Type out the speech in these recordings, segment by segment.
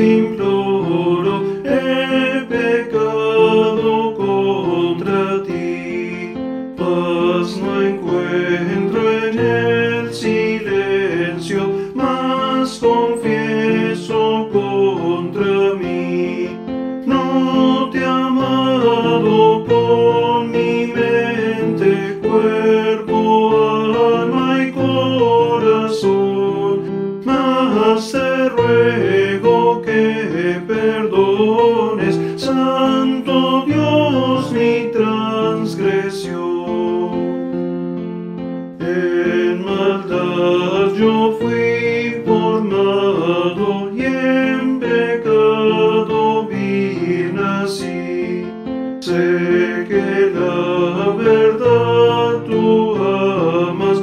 imploro, he pecado contra ti. Paz no encuentro en el silencio, mas confieso contra mí. No te he amado con mi mente, cuerpo, alma y corazón, mas te ruego que perdones, Santo Dios, mi transgresión. En maldad yo fui formado y en pecado vil nací. Sé que la verdad tú amas,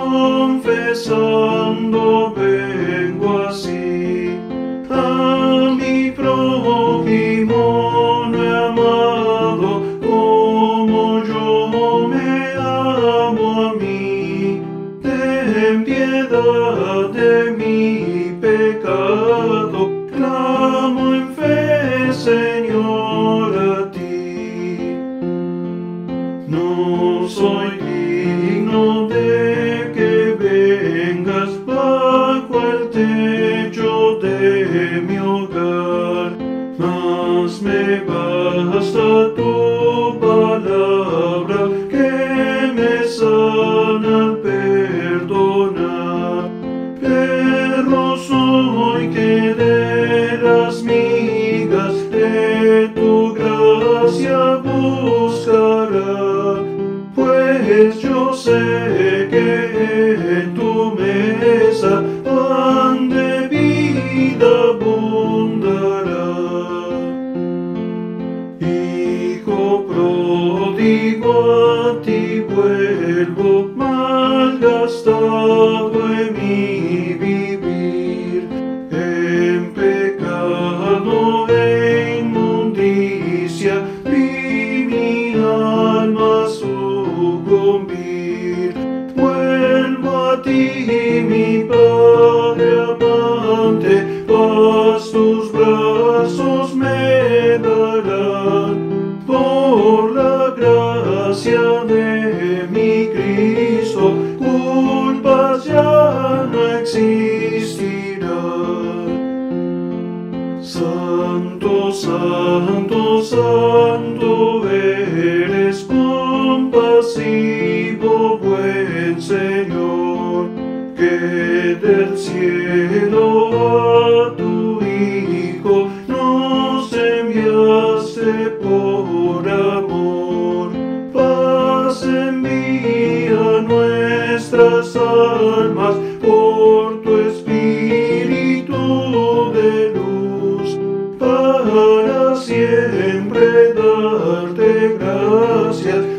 confesando vengo así. A mi prójimo no he amado como yo me amo a mí. Ten piedad de mi pecado, clamo en fe, Señor, a ti. No soy digno de que vengas bajo el techo de mi hogar, mas me basta tu palabra que me sana al perdonar. Perro soy que de las migas de tu gracia buscará, pues yo sé que en tu mesa pan de vida abundará. Hijo pródigo, a ti vuelvo, malgastado en mi vivir, en pecado e inmundicia vi mi alma sucumbir. Vuelvo a ti, mi Padre amante, paz tus brazos me darán. Por la gracia de mi Cristo, culpas ya no existirán. Santo, santo, santo eres, compasivo, buen Señor, que del cielo a tu Hijo nos enviaste por amor. Paz envía a nuestras almas por tu Espíritu de luz, para siempre darte gracias